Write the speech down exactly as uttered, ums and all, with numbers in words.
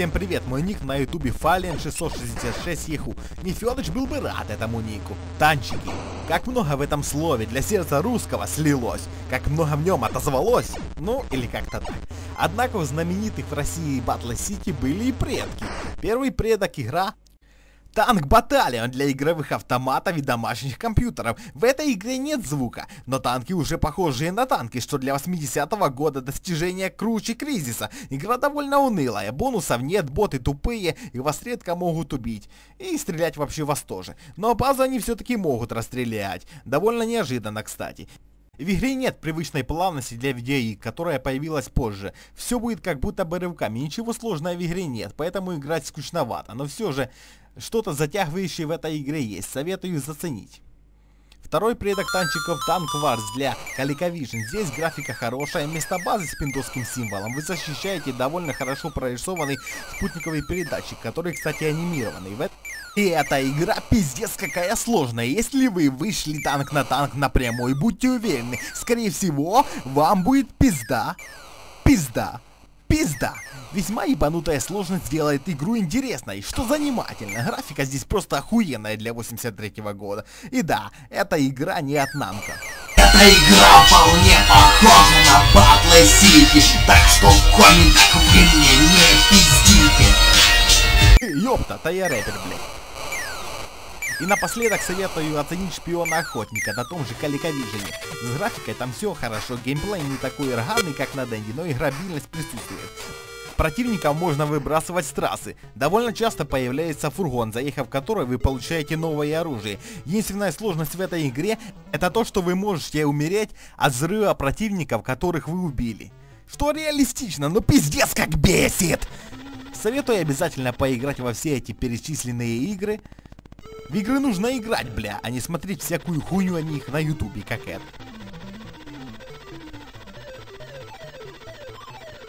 Всем привет, мой ник на ютубе Fallen шестьсот шестьдесят шесть еху. Нефёдыч был бы рад этому нику. Танчики. Как много в этом слове для сердца русского слилось. Как много в нем отозвалось. Ну, или как-то так. Однако у знаменитых в России Battle City были и предки. Первый предок игра Танк Battalion для игровых автоматов и домашних компьютеров. В этой игре нет звука, но танки уже похожие на танки, что для восьмидесятого года достижение круче Кризиса. Игра довольно унылая, бонусов нет, боты тупые, и вас редко могут убить. И стрелять вообще вас тоже. Но базу они все-таки могут расстрелять. Довольно неожиданно, кстати. В игре нет привычной плавности для видеоигр, которая появилась позже. Все будет как будто бы рывками, ничего сложного в игре нет, поэтому играть скучновато. Но все же, что-то затягивающее в этой игре есть, советую заценить. Второй предок танчиков Tank Wars для ColecoVision. Здесь графика хорошая, вместо базы с пиндосским символом вы защищаете довольно хорошо прорисованный спутниковый передатчик, который, кстати, анимированный. В И эта игра пиздец какая сложная. Если вы вышли танк на танк напрямую, будьте уверены, скорее всего, вам будет пизда. Пизда. Пизда. Весьма ебанутая сложность делает игру интересной, что занимательно. Графика здесь просто охуенная для восемьдесят третьего года. И да, эта игра не от намка. Эта игра вполне похожа на Battle City, так что в комментах вы мне не пиздите. Ёпта, та я рэпер, блядь. И напоследок советую оценить Шпиона-охотника на том же ColecoVision. С графикой там все хорошо, геймплей не такой органный, как на Денди, но играбильность присутствует. Противников можно выбрасывать с трассы. Довольно часто появляется фургон, заехав в который вы получаете новое оружие. Единственная сложность в этой игре это то, что вы можете умереть от взрыва противников, которых вы убили. Что реалистично, но пиздец как бесит! Советую обязательно поиграть во все эти перечисленные игры. В игры нужно играть, бля, а не смотреть всякую хуйню о них на ютубе, как это.